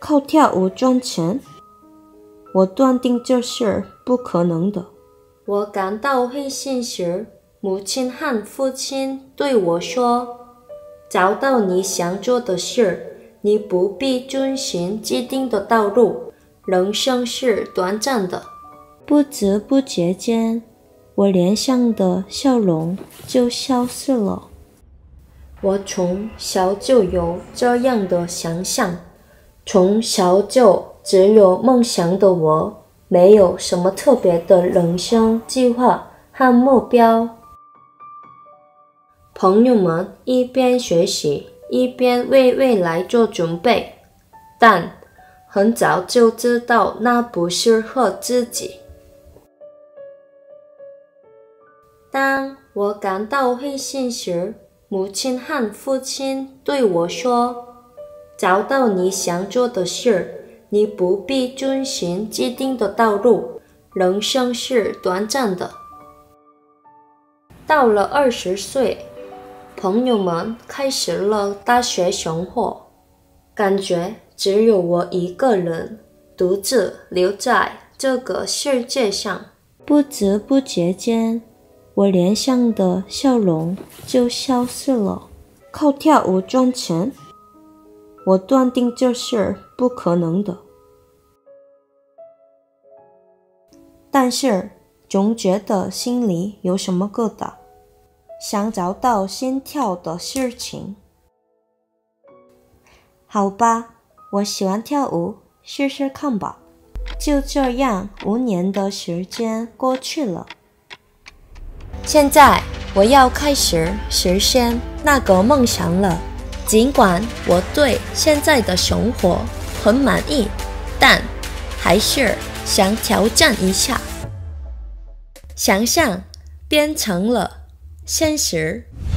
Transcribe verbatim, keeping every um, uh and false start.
靠跳舞赚钱？我断定这是不可能的。 我感到灰心时，母亲和父亲对我说：找到你想做的事，你不必遵循既定的道路，人生是短暂的。 不知不觉间，我脸上的笑容就消失了。 我从小就有这样的想象，从小就只有梦想的我，没有什么特别的人生计划和目标。朋友们一边学习，一边为未来做准备，但很早就知道那不适合自己。当我感到灰心时，母亲和父亲对我说：找到你想做的事，你不必遵循既定的道路，人生是短暂的。到了二十岁，朋友们开始了大学生活，感觉只有我一个人独自留在这个世界上。 不知不觉间，我脸上的笑容就消失了。靠跳舞赚钱？我断定这是不可能的。但是总觉得心里有什么疙瘩，想找到心跳的事情。好吧，我喜欢跳舞，试试看吧。就这样，五年的时间过去了。 现在我要开始实现那个梦想了。尽管我对现在的生活很满意，但还是想挑战一下。想象变成了现实。